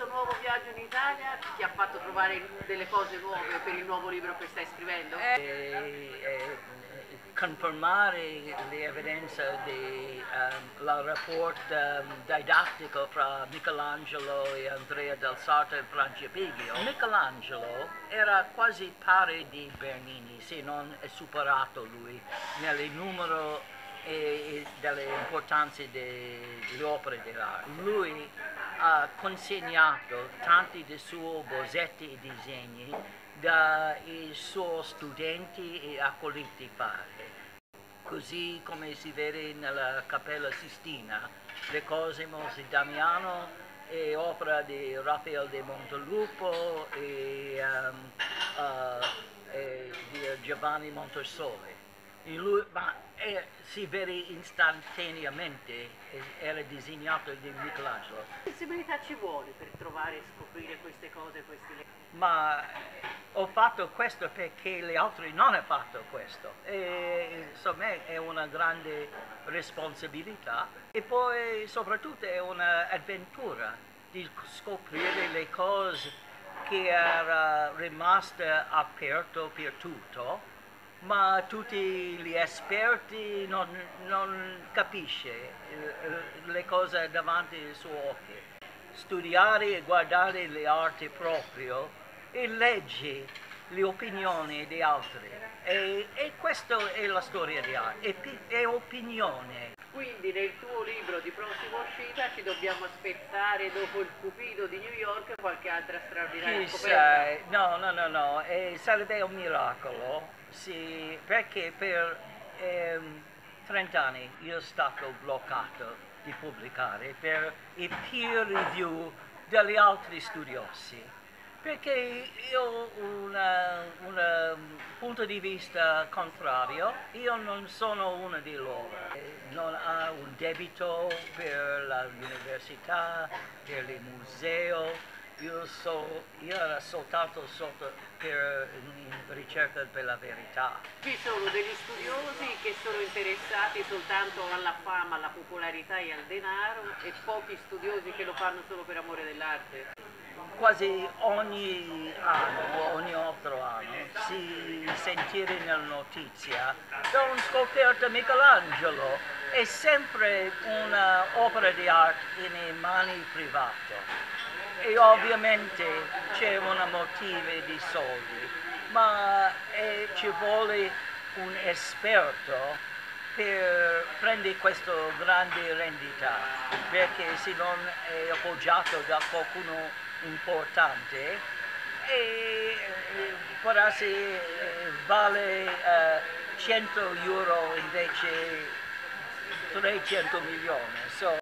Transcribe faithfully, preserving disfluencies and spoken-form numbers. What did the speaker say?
nuovo viaggio in Italia ti ha fatto trovare delle cose nuove per il nuovo libro che stai scrivendo? E, e, confermare l'evidenza del um, rapporto um, didattico fra Michelangelo e Andrea del Sarto e Franciabigio. Michelangelo era quasi pari di Bernini, se non è superato lui nel numero e delle importanze delle opere dell'arte. Lui ha consegnato tanti dei suoi bozzetti e disegni dai suoi studenti e accoliti padri. Così come si vede nella Cappella Sistina, le Cosimo di Damiano è opera di Raffaele de Montelupo e, um, uh, e di Giovanni Montesole. Lui, ma eh, si vede istantaneamente, era disegnato di Michelangelo. Che sensibilità ci vuole per trovare e scoprire queste cose, questi legami? Ma ho fatto questo perché gli altri non hanno fatto questo e insomma è una grande responsabilità e poi soprattutto è un'avventura di scoprire le cose che era rimasta aperto per tutto, ma tutti gli esperti non, non capiscono le cose davanti ai suoi occhi. Studiare e guardare le arti proprio e legge le opinioni di altri e, e questa è la storia di arte, è, è opinione. Quindi nel tuo libro di prossima uscita ci dobbiamo aspettare dopo il Cupido di New York qualche altra straordinaria Chissà, scoperta? no, no, no, no, eh, sarebbe un miracolo, sì, perché per ehm, trenta anni io sono stato bloccato di pubblicare per i peer review degli altri studiosi, perché io ho un punto di vista contrario, io non sono uno di loro, non ho un debito per l'università, per il museo. Io, so, io ero soltanto sotto per in ricerca per la verità. Ci sono degli studiosi che sono interessati soltanto alla fama, alla popolarità e al denaro e pochi studiosi che lo fanno solo per amore dell'arte. Quasi ogni anno, ogni altro anno, si sentire nella notizia da un scoperto Michelangelo. È sempre un'opera di arte in mani private. E ovviamente c'è un motivo di soldi, ma eh, ci vuole un esperto per prendere questa grande rendita, perché se non è appoggiato da qualcuno importante, e, eh, forse eh, vale eh, cento euro invece trecento milioni. So,